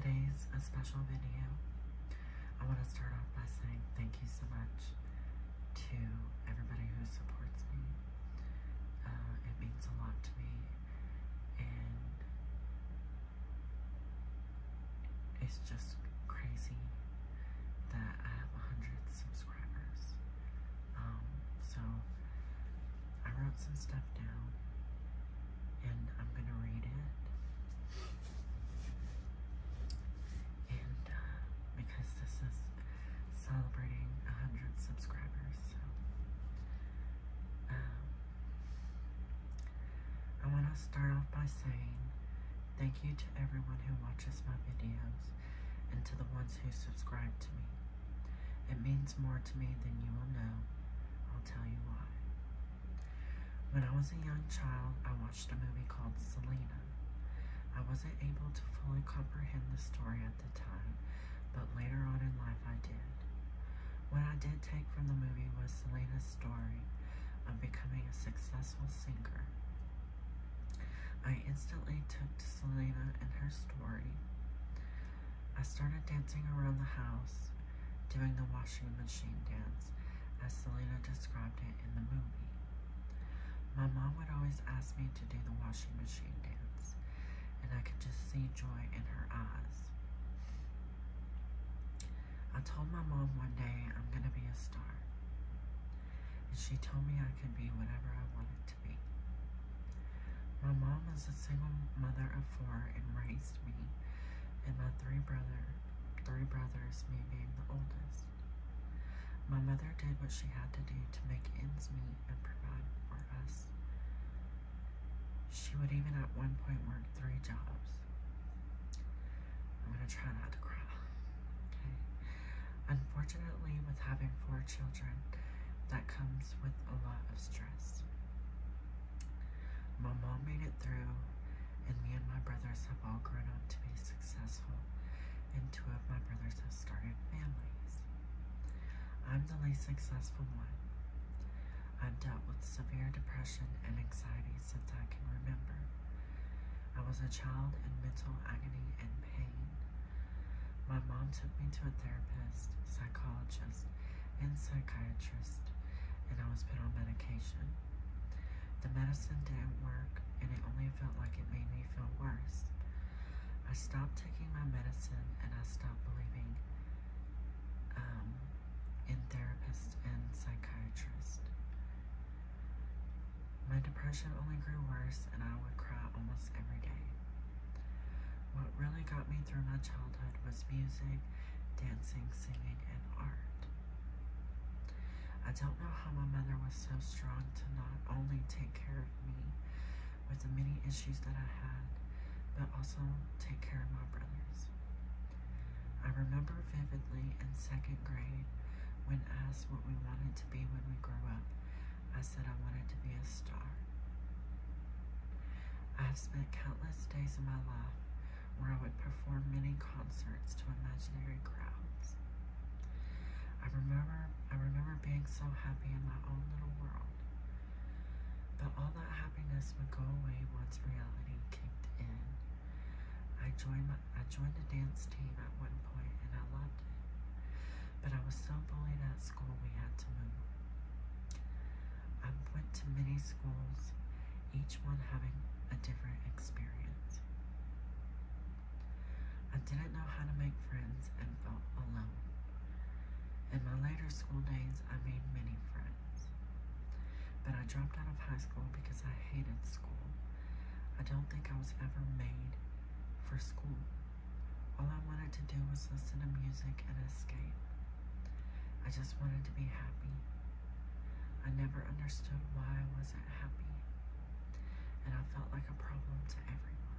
today's a special video. I want to start off by saying thank you so much to everybody who supports me. It means a lot to me, and it's just crazy that I have 100 subscribers. So I wrote some stuff down, and I'm gonna read it. And because this is celebrating 100 subscribers, so I want to start off by saying thank you to everyone who watches my videos and to the ones who subscribe to me. It means more to me than you will know. I'll tell you why. When I was a young child, I watched a movie called Selena. I wasn't able to fully comprehend the story at the time, but later on in life I did. What I did take from the movie was Selena's story of becoming a successful singer. I instantly took to Selena and her story. I started dancing around the house, doing the washing machine dance, as Selena described it in the movie. My mom would always ask me to do the washing machine dance, and I could just see joy in her eyes. I told my mom one day I'm gonna be a star, and she told me I could be whatever I wanted to be. My mom was a single mother of 4 and raised me and my three brothers, me being the oldest. My mother did what she had to do to make ends meet and provide for us. She would even at one point work 3 jobs. I'm gonna try not to cry, okay? Unfortunately, with having 4 children, that comes with a lot of stress. My mom made it through, and me and my brothers have all grown up to be successful, and 2 of my brothers have started families. I'm the least successful one. I've dealt with severe depression and anxiety since I can remember. I was a child in mental agony and pain. My mom took me to a therapist, psychologist, and psychiatrist, and I was put on medication. The medicine didn't work, and it only felt like it made me feel worse. I stopped taking my medicine, and I stopped believing in therapists and psychiatrists. My depression only grew worse, and I would cry almost every day. What really got me through my childhood was music, dancing, singing, and art. I don't know how my mother was so strong to not only take care of me with the many issues that I had, but also take care of my brothers. I remember vividly in 2nd grade when asked what we wanted to be when we grew up. I said I wanted to be a star. I have spent countless days in my life where I would perform many concerts to imaginary crowds. I remember being so happy in my own little world. But all that happiness would go away once reality kicked in. I joined the dance team at one point, and I loved it. But I was so bullied at school we had to move. I went to many schools, each one having a different experience. I didn't know how to make friends and felt alone. In my later school days, I made many friends. But I dropped out of high school because I hated school. I don't think I was ever made for school. All I wanted to do was listen to music and escape. I just wanted to be happy. I never understood why I wasn't happy, and I felt like a problem to everyone.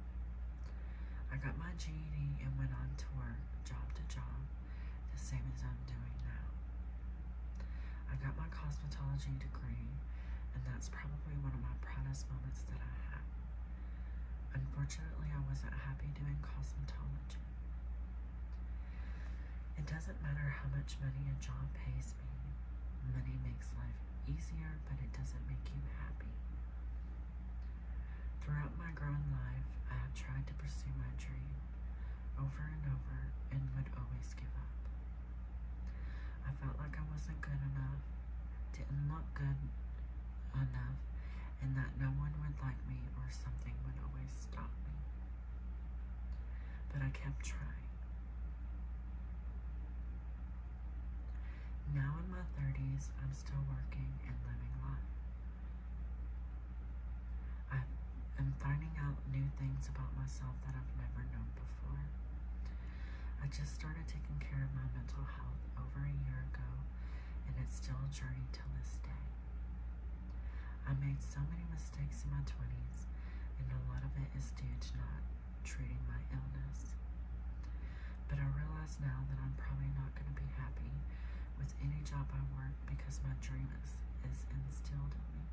I got my GED and went on to work, job to job, the same as I'm doing now. I got my cosmetology degree, and that's probably one of my proudest moments that I had. Unfortunately, I wasn't happy doing cosmetology. It doesn't matter how much money a job pays me. Money makes life easier, but it doesn't make you happy. Throughout my growing life, I have tried to pursue my dream. over and over and would always give up. I felt like I wasn't good enough, didn't look good enough, and that no one would like me or something would always stop me. But I kept trying. Now in my 30s, I'm still working and living life. I am finding out new things about myself that I've never known before. I just started taking care of my mental health over a year ago, and it's still a journey till this day. I made so many mistakes in my 20s, and a lot of it is due to not treating my illness. But I realize now that I'm probably not going to be happy with any job I work because my dream is instilled in me.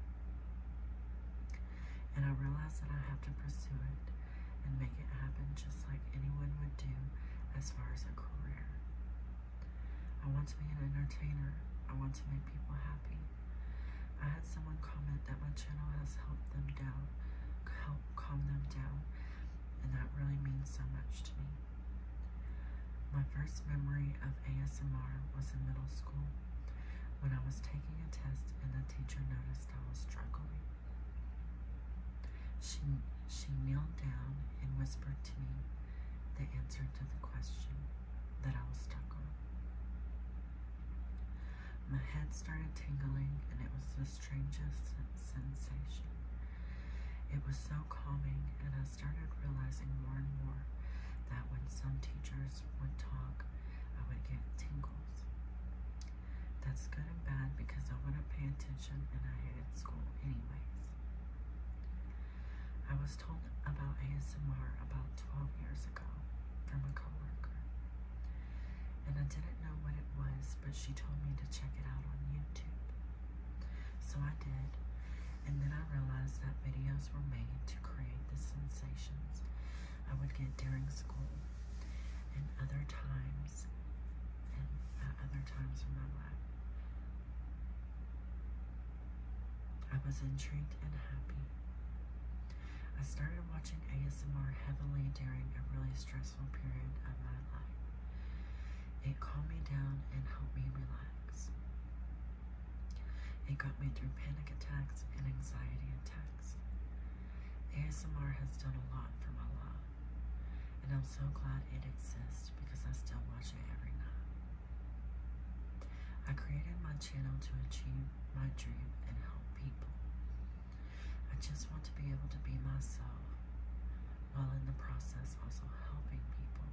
And I realize that I have to pursue it and make it happen just like anyone would do as far as a career. I want to be an entertainer. I want to make people happy. I had someone comment that my channel has helped calm them down, and that really means so much to me. My first memory of ASMR was in middle school when I was taking a test and the teacher noticed I was struggling. She kneeled down and whispered to me the answer to the question that I was stuck on. My head started tingling, and it was the strangest sensation. It was so calming, and I started realizing more and more that when some teachers would talk, I would get tingles. That's good and bad because I wouldn't pay attention and I hated school anyways. I was told about ASMR about 12 years ago from a coworker. And I didn't know what it was, but she told me to check it out on YouTube. So I did, and then I realized that videos were made to create the sensations I would get during school and other times in my life. I was intrigued and happy. I started watching ASMR heavily during a really stressful period of my life. It calmed me down and helped me relax. It got me through panic attacks and anxiety attacks. ASMR has done a lot for my life, and I'm so glad it exists because I still watch it every night. I created my channel to achieve my dream and help people. I just want to be able to be myself while in the process also helping people.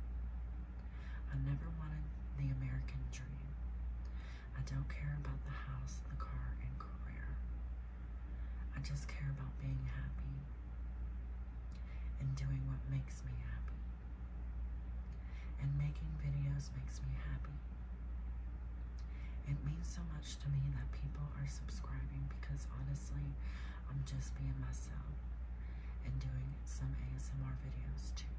I never wanted the American dream. I don't care about the house, the car, and career. I just care about being happy and doing what makes me happy. And making videos makes me happy. It means so much to me that people are subscribing because honestly, I'm just being myself and doing some ASMR videos too.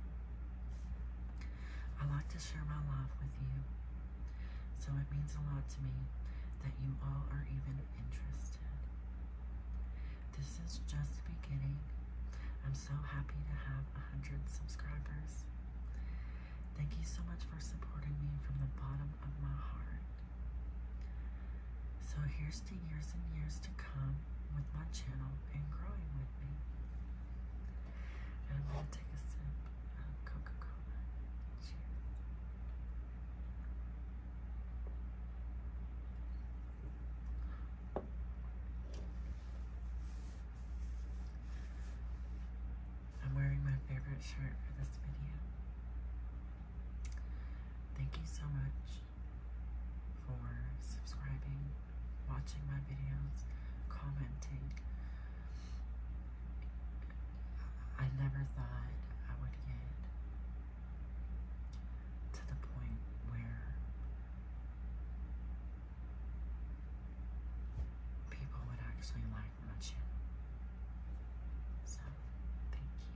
I like to share my life with you, so it means a lot to me that you all are even interested. This is just the beginning. I'm so happy to have 100 subscribers. Thank you so much for supporting me from the bottom of my heart. So here's to years and years to come with my channel and growing with me. And I'm going to take a sip of Coca-Cola. Cheers. I'm wearing my favorite shirt for this video. Thank you so much for subscribing, watching my videos, commenting. I never thought I would get to the point where people would actually like my channel. So, thank you.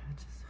I just